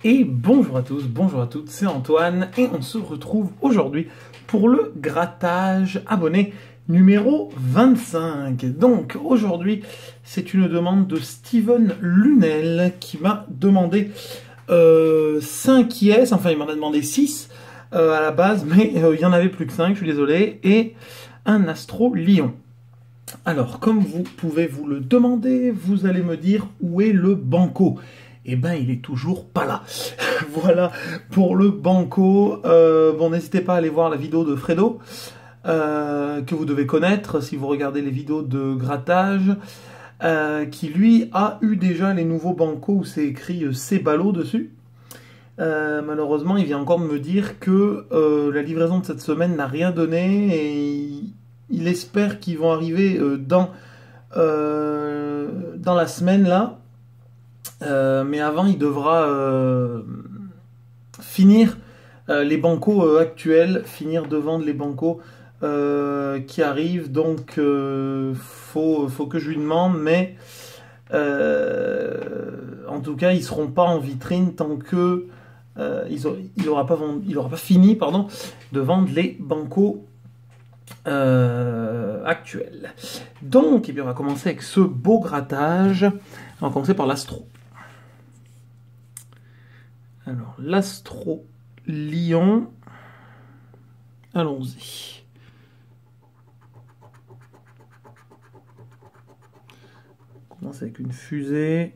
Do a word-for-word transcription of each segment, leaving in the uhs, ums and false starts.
Et bonjour à tous, bonjour à toutes, c'est Antoine et on se retrouve aujourd'hui pour le grattage abonné numéro vingt-cinq. Donc aujourd'hui c'est une demande de Steven Lunel qui m'a demandé euh, cinq yes, enfin il m'en a demandé six euh, à la base, mais euh, il y en avait plus que cinq, je suis désolé, et un Astro Lion. Alors, comme vous pouvez vous le demander, vous allez me dire où est le banco. Eh ben, il est toujours pas là. Voilà pour le banco. Euh, bon, n'hésitez pas à aller voir la vidéo de Fredo, euh, que vous devez connaître si vous regardez les vidéos de grattage, euh, qui lui a eu déjà les nouveaux bancos où c'est écrit euh, c'est ballot dessus. Euh, malheureusement, il vient encore de me dire que euh, la livraison de cette semaine n'a rien donné et il, il espère qu'ils vont arriver euh, dans, euh, dans la semaine là. Euh, mais avant, il devra euh, finir euh, les bancos euh, actuels, finir de vendre les bancos euh, qui arrivent. Donc, euh, faut, faut que je lui demande, mais euh, en tout cas, ils seront pas en vitrine tant que euh, il n'aura pas, vendu, il aura pas fini, pardon, de vendre les bancos euh, actuels. Donc, eh bien, on va commencer avec ce beau grattage. On va commencer par l'Astro. Alors, l'Astro Lion, allons-y. On commence avec une fusée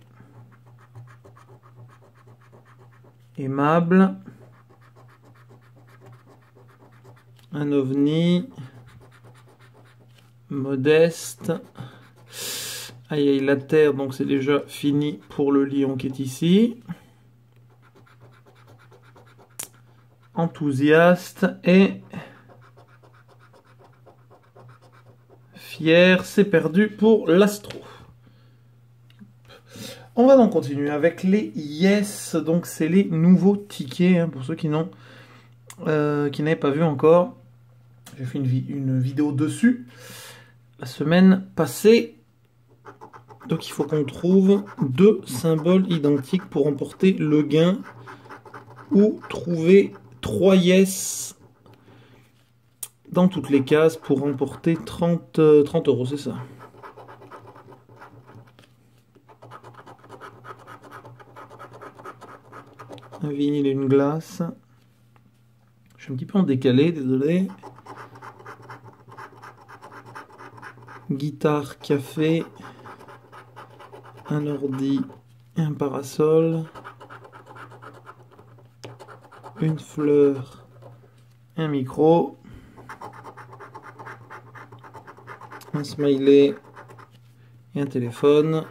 aimable, un ovni modeste. Aïe aïe, la Terre, donc c'est déjà fini pour le lion qui est ici. Enthousiaste et fier, c'est perdu pour l'Astro. On va donc continuer avec les yes, donc c'est les nouveaux tickets, hein, pour ceux qui n'ont euh, qui n'avaient pas vu encore. J'ai fait une, vi une vidéo dessus la semaine passée. Donc il faut qu'on trouve deux symboles identiques pour remporter le gain ou trouver trois yes dans toutes les cases pour remporter trente euros, c'est ça. Un vinyle et une glace. Je suis un petit peu en décalé, désolé. Guitare, café, un ordi et un parasol. Une fleur, un micro. Un smiley et un téléphone.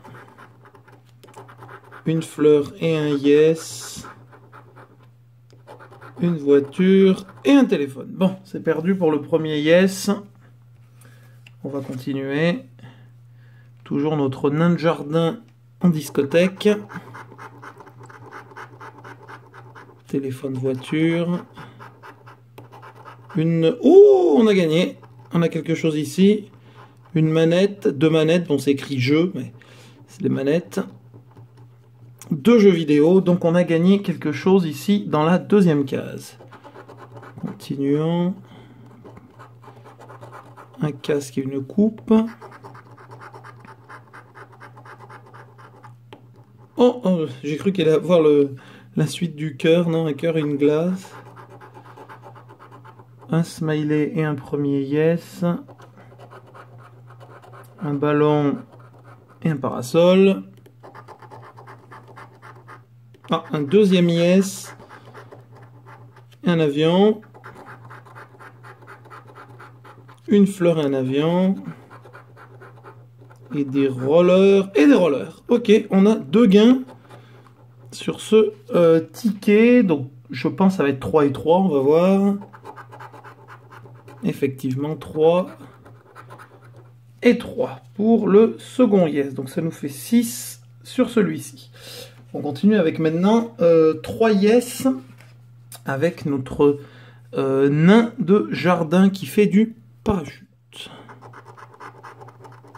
Une fleur et un yes. Une voiture et un téléphone. Bon, c'est perdu pour le premier yes. On va continuer. Toujours notre nain de jardin en discothèque. Téléphone, voiture. Une... Oh, on a gagné. On a quelque chose ici. Une manette, deux manettes. Bon, c'est écrit jeu, mais c'est des manettes. Deux jeux vidéo. Donc, on a gagné quelque chose ici dans la deuxième case. Continuons. Un casque et une coupe. Oh, oh j'ai cru qu'elle allait avoir le, la suite du cœur. Non, un cœur et une glace. Un smiley et un premier yes. Un ballon et un parasol. Ah, un deuxième yes. Un avion. Une fleur et un avion. Et des rollers et des rollers. Ok, on a deux gains sur ce euh, ticket. Donc, je pense que ça va être trois et trois. On va voir. Effectivement, trois et trois pour le second yes. Donc, ça nous fait six sur celui-ci. On continue avec maintenant euh, trois yes avec notre euh, nain de jardin qui fait du parachute.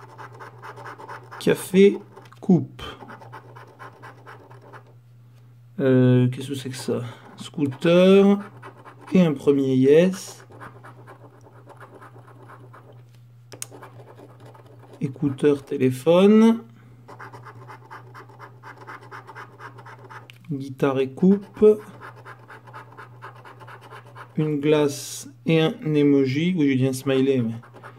Café, coupe. Euh, Qu'est-ce que c'est que ça? Scooter et un premier yes. Écouteur, téléphone. Guitare et coupe. Une glace et un emoji. Oui, j'ai dit un smiley, mais...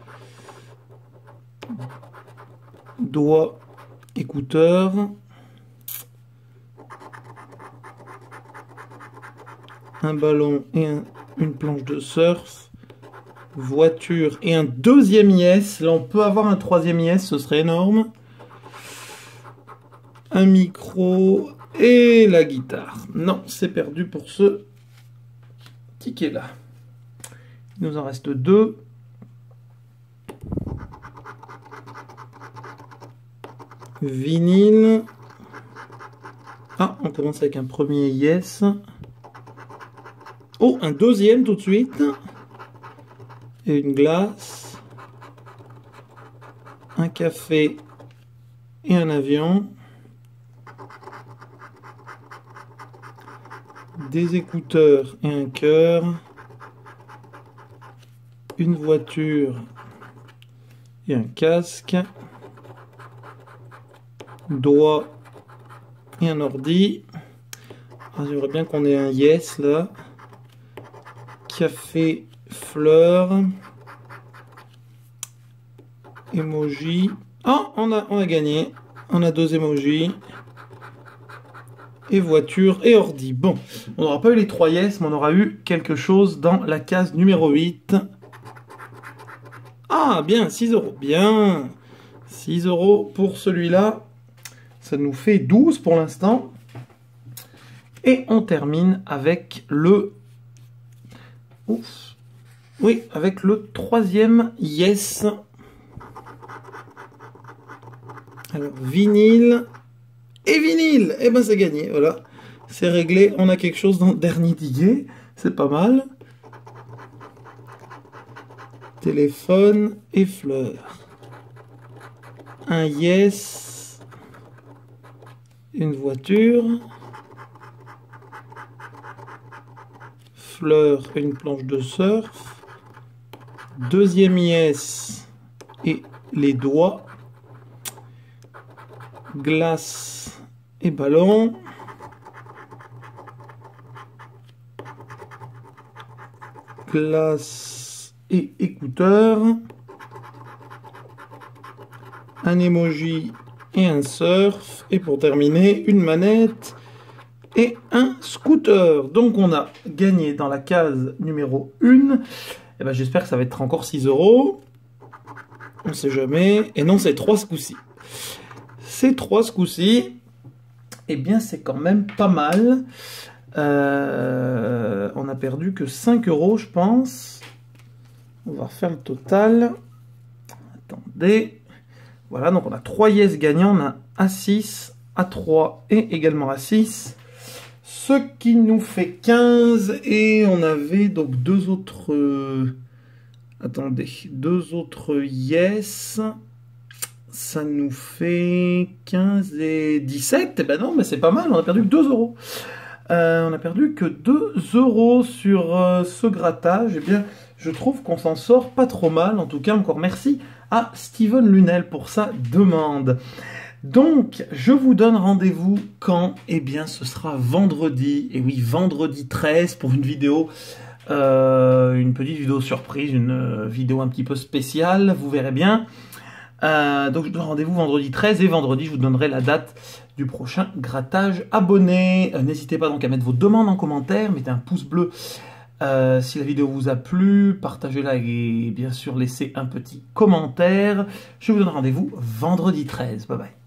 Doigt, écouteur. Un ballon et un, une planche de surf. Voiture et un deuxième yes. Là, on peut avoir un troisième yes, ce serait énorme. Un micro et la guitare. Non, c'est perdu pour ce ticket-là. Il nous en reste deux. Vinyle. Ah, on commence avec un premier yes. Oh, un deuxième tout de suite. Et une glace. Un café et un avion. Des écouteurs et un cœur. Une voiture et un casque. Doigt et un ordi. Ah, j'aimerais bien qu'on ait un yes là. Café, fleurs. Emoji. Ah, on a, on a gagné. On a deux emojis. Et voiture et ordi. Bon, on n'aura pas eu les trois yes, mais on aura eu quelque chose dans la case numéro huit. Ah, bien, six euros. Bien. six euros pour celui-là. Ça nous fait douze pour l'instant. Et on termine avec le... Ouf. Oui, avec le troisième yes. Alors, vinyle et vinyle. Eh ben, c'est gagné, voilà. C'est réglé. On a quelque chose dans le dernier ticket. C'est pas mal. Téléphone et fleurs. Un yes. Une voiture. Fleurs, une planche de surf. Deuxième yes. Et les doigts. Glace et ballon. Glace et écouteur. Un emoji et un surf. Et pour terminer, une manette et un scooter. Donc on a gagné dans la case numéro un. Et ben, j'espère que ça va être encore six euros. On ne sait jamais. Et non, c'est trois ce coup-ci. C'est trois ce coup-ci. Eh bien, c'est quand même pas mal. Euh, on a perdu que cinq euros, je pense. On va refaire le total. Attendez. Voilà, donc on a trois yes gagnants. On a A six, A trois et également A six. Ce qui nous fait quinze. Et on avait donc deux autres... Euh, attendez. Deux autres yes. Ça nous fait quinze et dix-sept. Eh ben non, mais c'est pas mal. On a perdu que deux euros. Euh, on a perdu que deux euros sur euh, ce grattage. Eh bien, je trouve qu'on s'en sort pas trop mal. En tout cas, encore merci à Steven Lunel pour sa demande. Donc, je vous donne rendez-vous quand? Eh bien, ce sera vendredi. Et oui, vendredi treize pour une vidéo, euh, une petite vidéo surprise, une euh, vidéo un petit peu spéciale. Vous verrez bien. Euh, donc, je donne rendez-vous vendredi treize et vendredi, je vous donnerai la date du prochain grattage abonné. Euh, N'hésitez pas donc à mettre vos demandes en commentaire. Mettez un pouce bleu euh, si la vidéo vous a plu. Partagez-la et bien sûr, laissez un petit commentaire. Je vous donne rendez-vous vendredi treize. Bye bye.